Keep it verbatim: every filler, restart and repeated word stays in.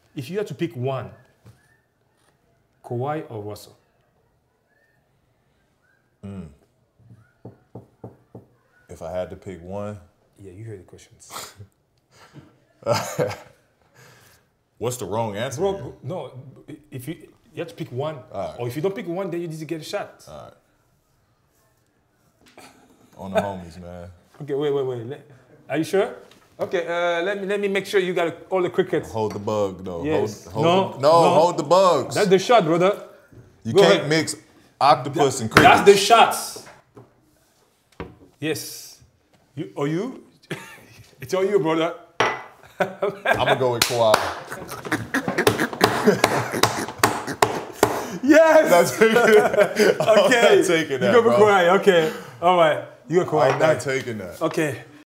If you had to pick one, Kawhi or Russell? Mm. If I had to pick one. Yeah, you heard the questions. What's the wrong answer? Bro, no, if you you have to pick one, right. or if you don't pick one, then you need to get a shot. All right. On the homies, man. Okay, wait, wait, wait. Let, are you sure? Okay, uh, let me let me make sure you got all the crickets. Hold the bug, though. Yes. Hold, hold no, the, no, no, hold the bugs. That's the shot, brother. You Go can't ahead. mix octopus that, and crickets. That's the shots. Yes. You or you? It's all you, brother. I'm gonna go with Kawhi. Yes. Not taking that. Okay. I'm not taking that, You go with bro. Kawhi. Okay. All right. You go Kawhi. I'm not taking that. Okay.